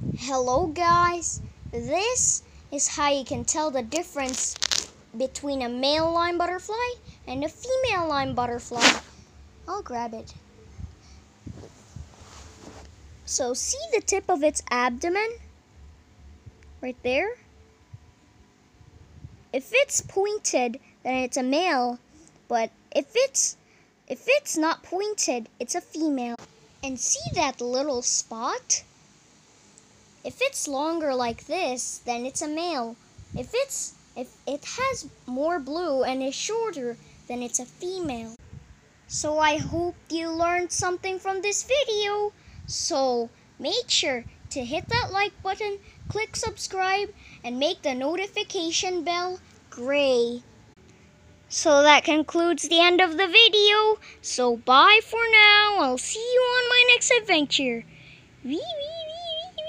Hello guys, this is how you can tell the difference between a male lime butterfly and a female lime butterfly. I'll grab it. So see the tip of its abdomen? Right there? If it's pointed, then it's a male, but if it's not pointed, it's a female. And see that little spot? If it's longer like this, then it's a male. If it has more blue and is shorter, then it's a female. So I hope you learned something from this video. So make sure to hit that like button, click subscribe, and make the notification bell gray. So that concludes the end of the video. So bye for now. I'll see you on my next adventure. Wee wee.